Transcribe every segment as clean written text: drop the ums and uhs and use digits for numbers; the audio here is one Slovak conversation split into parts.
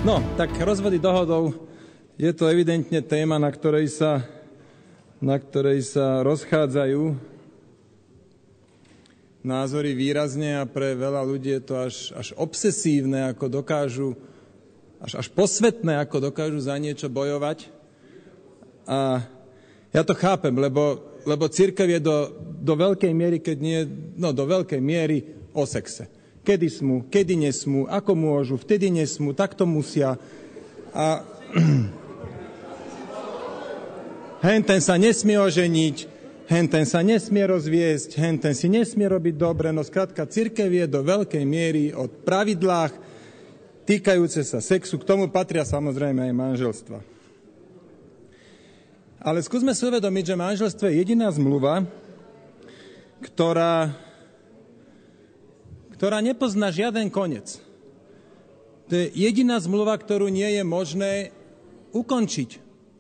No, tak rozvody dohodou je to evidentne téma, na ktorej sa rozchádzajú názory výrazne a pre veľa ľudí je to až obsesívne, ako dokážu, až posvetné, ako dokážu za niečo bojovať. A ja to chápem, lebo cirkev je do veľkej miery, do veľkej miery o sexe. Kedy smú, kedy nesmú, ako môžu, vtedy nesmú, takto musia. A henten sa nesmie oženiť, henten sa nesmie rozviesť, henten si nesmie robiť dobre. No skrátka, cirkev je do veľkej miery o pravidlách týkajúce sa sexu. K tomu patria samozrejme aj manželstva. Ale skúsme si uvedomiť, že manželstvo je jediná zmluva, ktorá nepozná žiaden koniec. To je jediná zmluva, ktorú nie je možné ukončiť.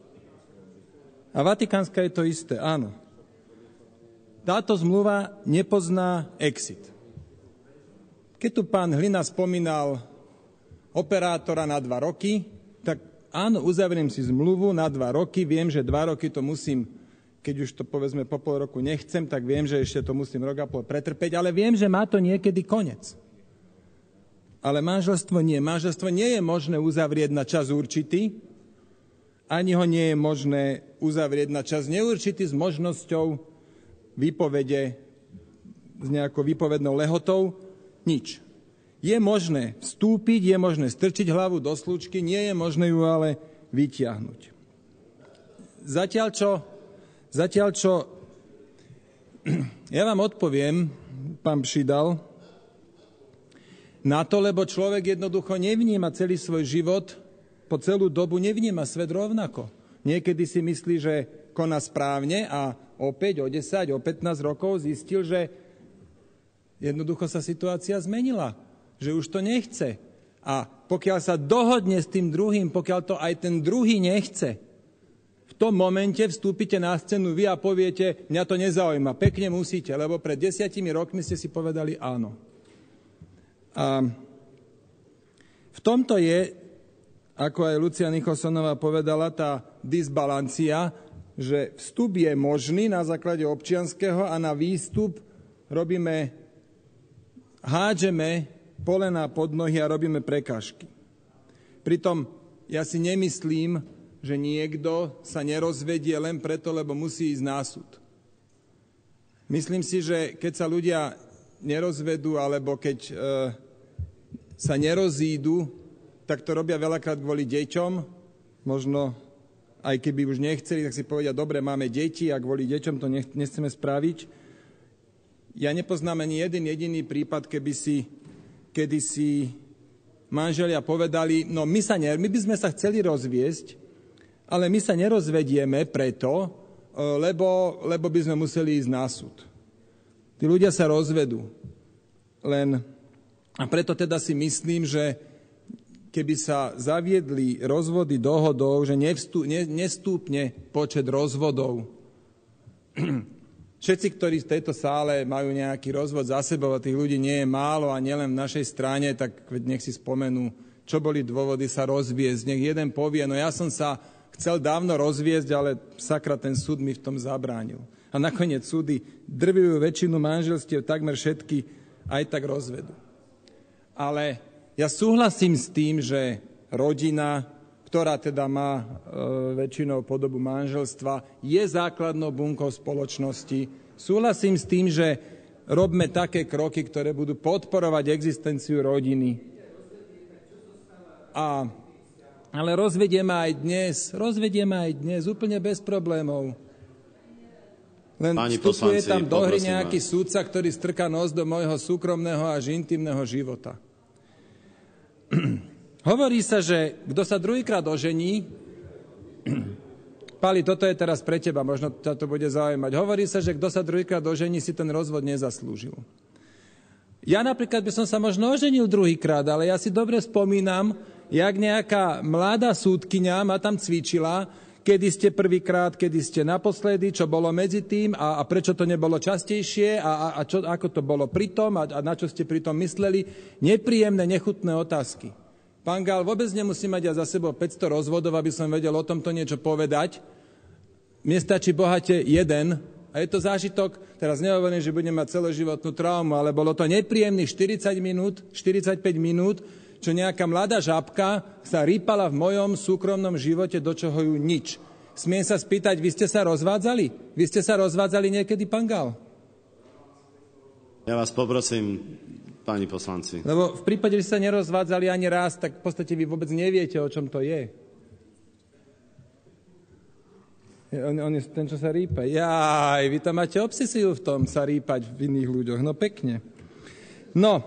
A vatikánska je to isté, áno. Táto zmluva nepozná exit. Keď tu pán Hlina spomínal operátora na 2 roky, tak áno, uzavriem si zmluvu na 2 roky, viem, že 2 roky to musím, keď už to povedzme po pol roku nechcem, tak viem, že ešte to musím rok a pol pretrpeť, ale viem, že má to niekedy koniec. Ale manželstvo nie. Manželstvo nie je možné uzavrieť na čas určitý, ani ho nie je možné uzavrieť na čas neurčitý s možnosťou výpovede, s nejakou výpovednou lehotou. Nič. Je možné vstúpiť, je možné strčiť hlavu do slučky, nie je možné ju ale vytiahnuť. Zatiaľ čo ja vám odpoviem, pán Pšidal, na to, lebo človek jednoducho nevníma celý svoj život, po celú dobu nevníma svet rovnako. Niekedy si myslí, že koná správne a o 5, o 10, o 15 rokov zistil, že jednoducho sa situácia zmenila, že už to nechce. A pokiaľ sa dohodne s tým druhým, pokiaľ to aj ten druhý nechce, v tom momente vstúpite na scénu vy a poviete, mňa to nezaujíma, pekne musíte, lebo pred 10 rokmi ste si povedali áno. A v tomto je, ako aj Lucia Nicholsonová povedala, tá disbalancia, že vstup je možný na základe občianskeho a na výstup hádžeme polená pod nohy a robíme prekážky. Pritom ja si nemyslím, že niekto sa nerozvedie len preto, lebo musí ísť na súd. Myslím si, že keď sa ľudia nerozvedú, alebo keď sa nerozídu, tak to robia veľakrát kvôli deťom. Možno aj keby už nechceli, tak si povedia, dobre, máme deti a kvôli deťom to nechceme spraviť. Ja nepoznám ani jeden jediný prípad, kedy si manželia povedali, no my by sme sa chceli rozviesť, ale my sa nerozvedieme preto, lebo by sme museli ísť na súd. Tí ľudia sa rozvedú. A preto teda si myslím, že keby sa zaviedli rozvody dohodou, že nestúpne počet rozvodov. Všetci, ktorí v tejto sále majú nejaký rozvod za sebou a tých ľudí nie je málo a nielen v našej strane, tak nech si spomenú, čo boli dôvody sa rozviesť. Nech jeden povie, no ja som sa chcel dávno rozviesť, ale sakra, ten súd mi v tom zabránil. A nakoniec súdy drvivú väčšinu manželstiev, takmer všetky, aj tak rozvedú. Ale ja súhlasím s tým, že rodina, ktorá teda má väčšinou podobu manželstva, je základnou bunkou spoločnosti. Súhlasím s tým, že robme také kroky, ktoré budú podporovať existenciu rodiny. Ale rozvedieme aj dnes, úplne bez problémov. Len vstupuje tam do hry nejaký súdca, ktorý strká nos do môjho súkromného až intimného života. Hovorí sa, že kto sa druhýkrát ožení, Pali, toto je teraz pre teba, možno ťa to bude zaujímať. Hovorí sa, že kto sa druhýkrát ožení, si ten rozvod nezaslúžil. Ja napríklad by som sa možno oženil druhýkrát, ale ja si dobre spomínam, jak nejaká mladá súdkyňa ma tam cvičila, kedy ste prvýkrát, kedy ste naposledy, čo bolo medzi tým a prečo to nebolo častejšie a ako to bolo pri tom a na čo ste pri tom mysleli. Nepríjemné, nechutné otázky. Pán Gál vôbec nemusí mať ja za sebou 500 rozvodov, aby som vedel o tomto niečo povedať. Mne stačí bohate jeden a je to zážitok, teraz nehovorím, že budem mať celoživotnú traumu, ale bolo to nepríjemných 45 minút, čo nejaká mladá žabka sa rýpala v mojom súkromnom živote, do čoho ju nič. Smiem sa spýtať, vy ste sa rozvádzali? Vy ste sa rozvádzali niekedy, pán Gál? Ja vás poprosím, páni poslanci. Lebo v prípade, že sa nerozvádzali ani raz, tak v podstate vy vôbec neviete, o čom to je. On je ten, čo sa rýpa. Jaj, vy tam máte obsesiu v tom sa rýpať v iných ľuďoch. No pekne. No.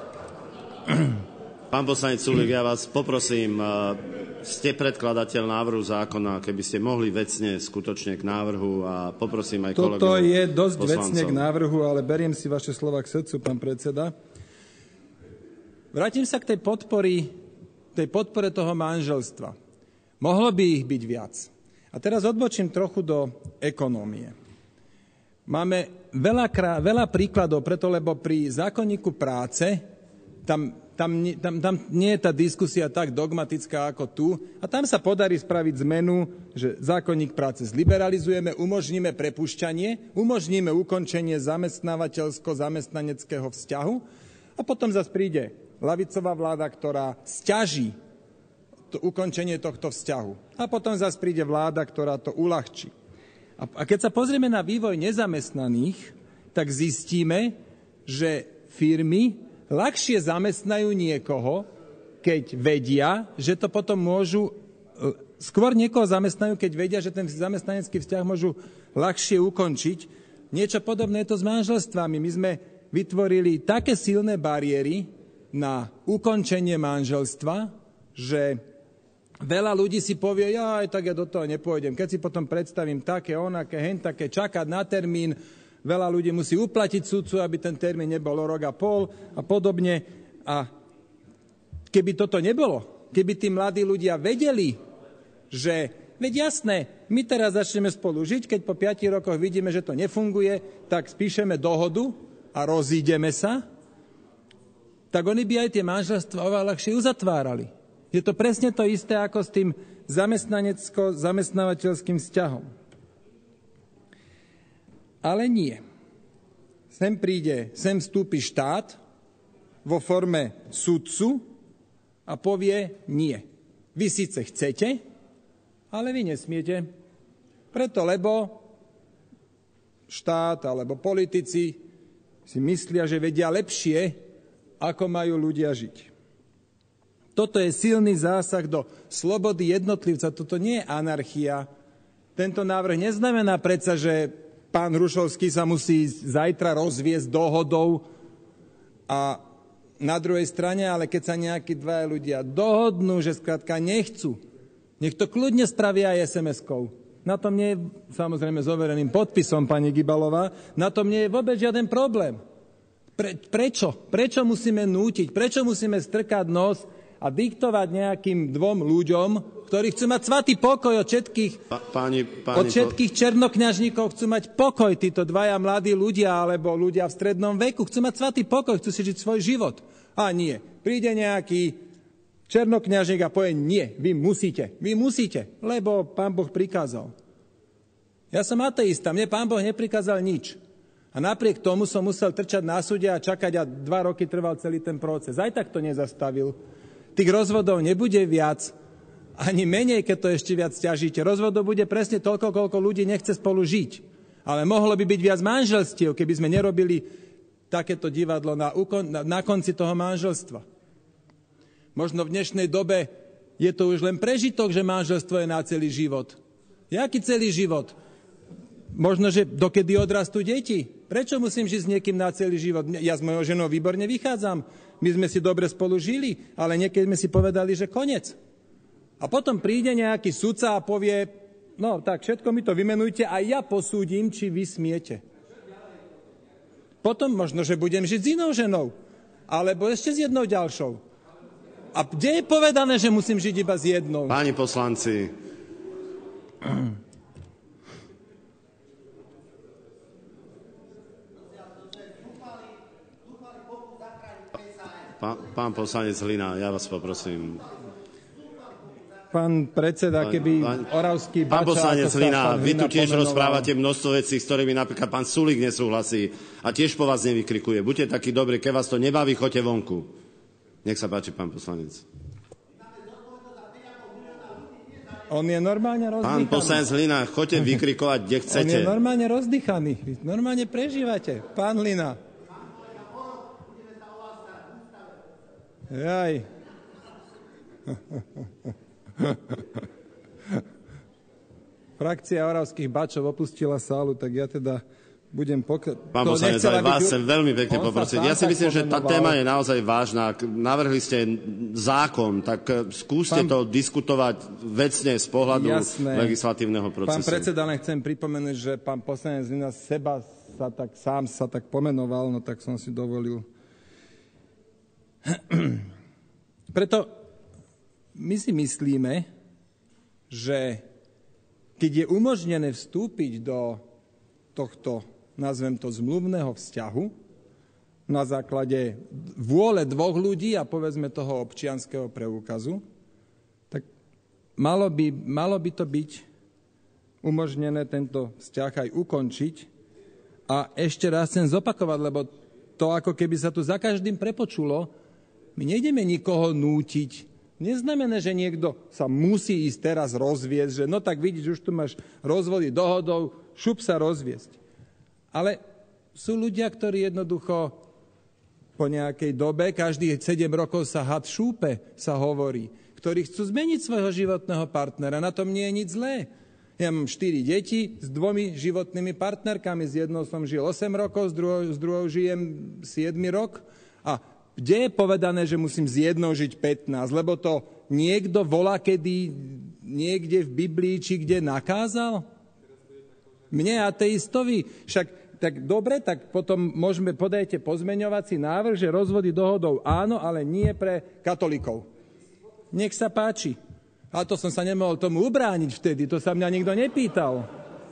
Pán poslanec Sulík, ja vás poprosím, ste predkladateľ návrhu zákona, keby ste mohli vecne skutočne k návrhu a poprosím aj kolegov Toto je dosť poslancov. vecne k návrhu, ale beriem si vaše slova k srdcu, pán predseda. Vrátim sa k tej podpore toho manželstva. Mohlo by ich byť viac. A teraz odbočím trochu do ekonómie. Máme veľa príkladov, preto lebo pri zákonníku práce tam nie je tá diskusia tak dogmatická ako tu a tam sa podarí spraviť zmenu, že zákonník práce zliberalizujeme, umožníme prepušťanie, umožníme ukončenie zamestnávateľsko-zamestnaneckého vzťahu a potom zase príde ľavicová vláda, ktorá sťaží to ukončenie tohto vzťahu. A potom zase príde vláda, ktorá to uľahčí. A keď sa pozrieme na vývoj nezamestnaných, tak zistíme, že firmy ľahšie zamestnajú niekoho, keď vedia, že to potom môžu... Skôr niekoho zamestnajú, keď vedia, že ten zamestnanecký vzťah môžu ľahšie ukončiť. Niečo podobné je to s manželstvami. My sme vytvorili také silné bariéry na ukončenie manželstva, že veľa ľudí si povie, tak ja do toho nepôjdem. Keď si potom predstavím také, onaké, také, čakať na termín, veľa ľudí musí uplatiť sudcu, aby ten termín nebol o rok a pol a podobne. A keby toto nebolo, keby tí mladí ľudia vedeli, že veď jasné, my teraz začneme spolu žiť, keď po 5 rokoch vidíme, že to nefunguje, tak spíšeme dohodu a rozídeme sa, tak oni by aj tie manželstvá oveľa ľahšie uzatvárali. Je to presne to isté ako s tým zamestnanecko-zamestnávateľským vzťahom. Ale nie. Sem vstúpi štát vo forme sudcu a povie nie. Vy síce chcete, ale vy nesmiete. Preto, lebo štát alebo politici si myslia, že vedia lepšie, ako majú ľudia žiť. Toto je silný zásah do slobody jednotlivca. Toto nie je anarchia. Tento návrh neznamená predsa, že pán Hrušovský sa musí zajtra rozviesť dohodou a na druhej strane, ale keď sa nejakí dvaja ľudia dohodnú, že skrátka nechcú, nech to kľudne spravia aj SMS-kou. Na tom nie je, samozrejme s overeným podpisom, pani Gibalová, na tom nie je vôbec žiaden problém. Prečo? Prečo musíme nútiť? Prečo musíme strkať nos a diktovať nejakým dvom ľuďom, ktorí chcú mať svatý pokoj od všetkých černokňažníkov, chcú mať pokoj, títo dvaja mladí ľudia, alebo ľudia v strednom veku, chcú mať svatý pokoj, chcú si žiť svoj život. A nie. Príde nejaký černokňažník a povie, nie, vy musíte, lebo Pán Boh prikázal. Ja som ateista, mne Pán Boh neprikázal nič. A napriek tomu som musel trčať na súde a čakať a 2 roky trval celý ten proces. Aj tak to nezastavil. Tých rozvodov nebude viac, ani menej, keď to ešte viac ťažíte. Rozvodov bude presne toľko, koľko ľudí nechce spolu žiť. Ale mohlo by byť viac manželstiev, keby sme nerobili takéto divadlo na konci toho manželstva. Možno v dnešnej dobe je to už len prežitok, že manželstvo je na celý život. Jaký celý život? Možno, že dokedy odrastú deti. Prečo musím žiť s niekým na celý život? Ja s mojou ženou výborne vychádzam. My sme si dobre spolu žili, ale niekedy sme si povedali, že koniec. A potom príde nejaký sudca a povie, no tak všetko mi to vymenujte a ja posúdim, či vy smiete. Potom možno, že budem žiť s inou ženou. Alebo ešte s jednou ďalšou. A kde je povedané, že musím žiť iba s jednou? Páni poslanci, Pán poslanec Hlina, ja vás poprosím. Pán predseda, keby Oravský Bača... Pán poslanec Hlina, vy tu tiež pomenoval... rozprávate množstvo vecí, s ktorými napríklad pán Sulík nesúhlasí a tiež po vás nevykrikuje. Buďte takí dobrí, keď vás to nebaví, choďte vonku. Nech sa páči, pán poslanec. On je normálne rozdýchaný. Pán poslanec Hlina, choďte vykrikovať, kde chcete. On je normálne rozdýchaný. Vy normálne prežívate. Pán Hlina. Jaj. Frakcia Oravských Bačov opustila sálu, tak ja teda budem Pán poslanec, aj vás chcem veľmi pekne poprosiť. Ja si myslím, že tá téma je naozaj vážna. Navrhli ste zákon, tak skúste to diskutovať vecne z pohľadu legislatívneho procesu. Pán predseda, len chcem pripomenúť, že pán poslanec Hlina sám sa tak pomenoval, no tak som si dovolil. Preto my si myslíme, že keď je umožnené vstúpiť do tohto, nazvem to, zmluvného vzťahu na základe vôle dvoch ľudí a povedzme toho občianskeho preukazu, tak malo by to byť umožnené tento vzťah aj ukončiť. A ešte raz chcem zopakovať, lebo to ako keby sa tu za každým prepočulo, my nejdeme nikoho nútiť. Neznamená, že niekto sa musí ísť teraz rozviesť, že no tak vidíš, už tu máš rozvody dohodou, šup sa rozviesť. Ale sú ľudia, ktorí jednoducho po nejakej dobe, každých 7 rokov sa had šúpe, sa hovorí, ktorí chcú zmeniť svojho životného partnera. Na tom nie je nič zlé. Ja mám 4 deti s 2 životnými partnerkami. S jednou som žil 8 rokov, s druhou žijem 7 rok. A kde je povedané, že musím s jednou žiť 15? Lebo to niekto volá, kedy niekde v Biblii, či kde nakázal? Mne, ateistovi? Však tak dobre, tak potom podajte pozmeňovací návrh, že rozvody dohodou áno, ale nie pre katolíkov. Nech sa páči. A to som sa nemohol tomu ubrániť vtedy, to sa mňa nikto nepýtal.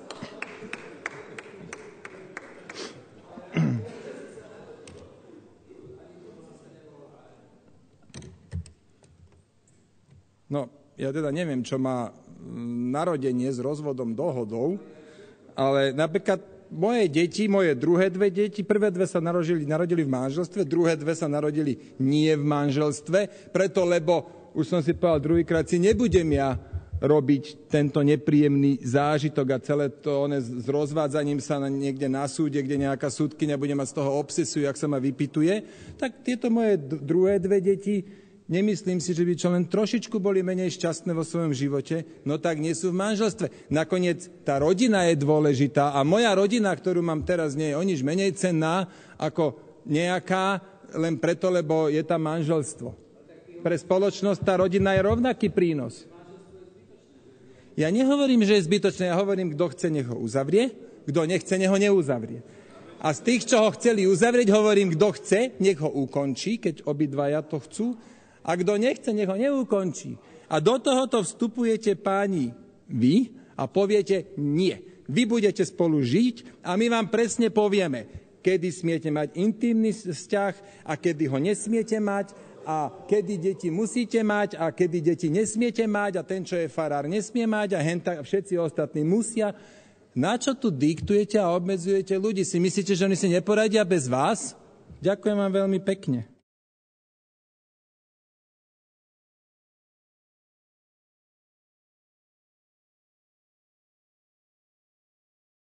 No, ja teda neviem, čo má narodenie s rozvodom dohodou, ale napríklad moje deti, moje druhé 2 deti, prvé 2 sa narodili v manželstve, druhé 2 sa narodili nie v manželstve, preto lebo, už som si povedal druhýkrát, si nebudem ja robiť tento nepríjemný zážitok a celé to s rozvádzaním sa niekde na súde, kde nejaká súdkyňa bude mať z toho obsesiu, jak sa ma vypituje, tak tieto moje druhé 2 deti, nemyslím si, že by čo len trošičku boli menej šťastné vo svojom živote, no tak nie sú v manželstve. Nakoniec tá rodina je dôležitá a moja rodina, ktorú mám teraz, nie je o nič menej cenná ako nejaká, len preto, lebo je tam manželstvo. Pre spoločnosť tá rodina je rovnaký prínos. Ja nehovorím, že je zbytočné, ja hovorím, kto chce, nech ho uzavrie, kto nechce, nech ho neuzavrie. A z tých, čo ho chceli uzavrieť, hovorím, kto chce, nech ho ukončí, keď obidvaja to chcú, a kto nechce, nech ho neukončí. A do tohoto vstupujete, páni, vy a poviete nie. Vy budete spolu žiť a my vám presne povieme, kedy smiete mať intímny vzťah a kedy ho nesmiete mať a kedy deti musíte mať a kedy deti nesmiete mať a ten, čo je farár, nesmie mať a všetci ostatní musia. Na čo tu diktujete a obmedzujete ľudí? Si myslíte, že oni si neporadia bez vás? Ďakujem vám veľmi pekne.